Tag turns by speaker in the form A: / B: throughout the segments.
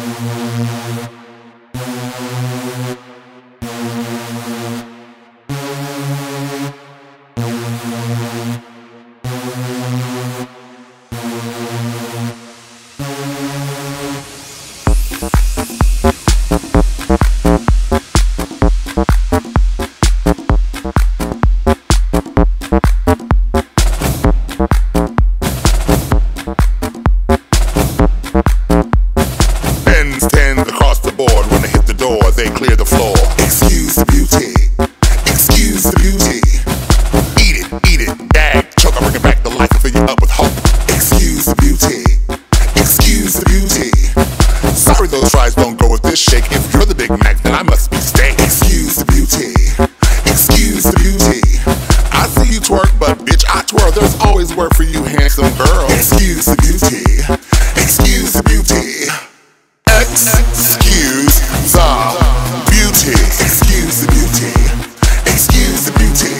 A: They clear the floor. Excuse the beauty. Excuse the beauty. Eat it, gag, choke. I'm bringing back the life and fill you up with hope. Excuse the beauty. Excuse the beauty. Sorry, those fries don't go with this shake. If you're the Big Mac, then I must be steak. Excuse the beauty. Excuse the beauty. I see you twerk, but bitch, I twirl. There's always work for you, handsome girl. Excuse the beauty. Excuse the beauty. Excuse the beauty. Excuse the beauty. Excuse the beauty.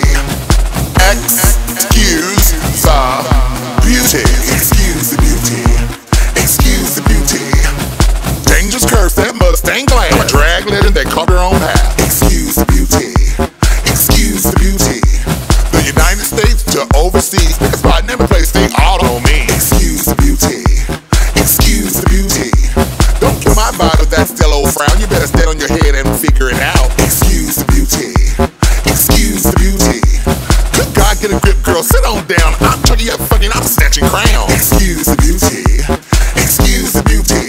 A: Excuse the beauty. Excuse the beauty. Excuse the beauty. Dangerous curse, that Mustang glad. I'm a drag legend that carved her own path. Excuse the beauty. Excuse the beauty. The United States to overseas, pick a spot, never place, they all on me. Excuse the beauty. Excuse the beauty. Don't kill my vibe with that still old frown. You better stand on your head and figure it out. Excuse the beauty. Excuse the beauty. Good God, get a grip, girl, sit on down. I'm chucking up fucking, I'm snatching crown. Excuse the beauty. Excuse the beauty.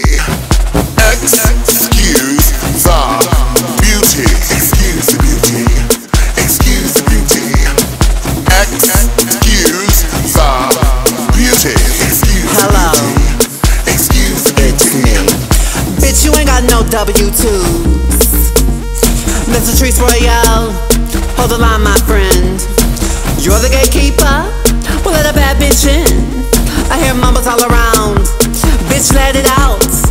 A: Excuse the beauty. Excuse the beauty. Excuse the beauty. Excuse the beauty.
B: Hello.
A: Excuse the beauty.
B: It's me. Bitch, you ain't got no W-2s. Mr. Trees Royale, hold the line, my friend. You're the gatekeeper, well let a bad bitch in. I hear mumbles all around, bitch let it out.